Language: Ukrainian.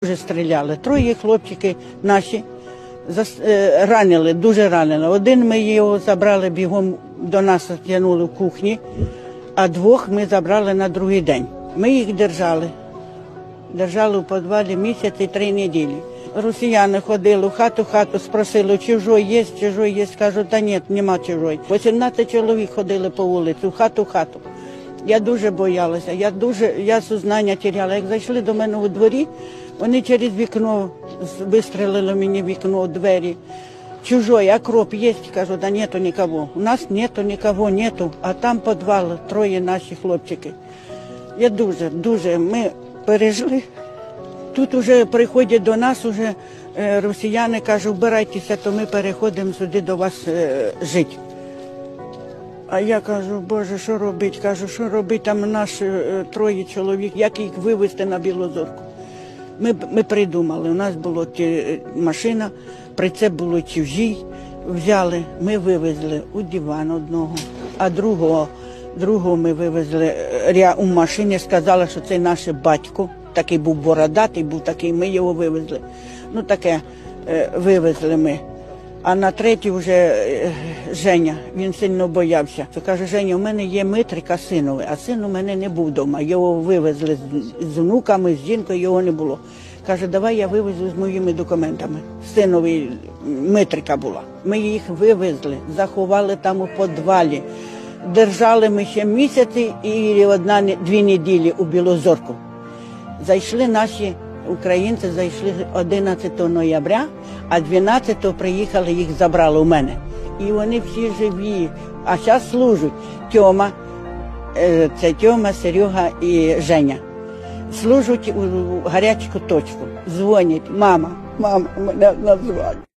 Вже стріляли. Троє хлопчики наші ранили, дуже ранили. Один ми його забрали бігом, до нас тягнули в кухні, а двох ми забрали на другий день. Ми їх держали у підвалі місяць і 3 неділі. Росіяни ходили в хату, спросили, чужой є, кажуть, та ні, нема чужой. 18 чоловік ходили по вулиці, в хату. Я дуже боялася, я сознання теряла. Як зайшли до мене у дворі, вони через вікно вистрелили мені вікно, двері. Чужой, окроп є? Кажу, да нету нікого. У нас нікого, а там підвал, 3 наші хлопчики. Я дуже, ми пережили. Тут вже приходять до нас, уже росіяни кажуть, вбирайтеся, то ми переходимо сюди до вас жити. А я кажу, Боже, що робити? Кажу, що робити, там наш 3 чоловік, як їх вивезти на Білозорку? Ми придумали, у нас була машина, прицеп було чужий, взяли, ми вивезли у диван одного, а другого ми вивезли у машині, сказали, що це наш батько, такий був бородатий, ми його вивезли. Ну таке вивезли ми. А на 3-й вже Женя, він сильно боявся. Каже, Женя, у мене є Митрика синовий, а син у мене не був вдома. Його вивезли з внуками, з жінкою, його не було. Каже, давай я вивезу з моїми документами. Синові Митрика була. Ми їх вивезли, заховали там у підвалі. Держали ми ще місяці і 1-2 неділі у Білозорку. Зайшли наші українці, 11 ноября, а 12-го приїхали, їх забрали у мене. І вони всі живі, а зараз служать Тьома, Серега і Женя. Служать у гарячу точку, дзвонять, мама, мене назвали.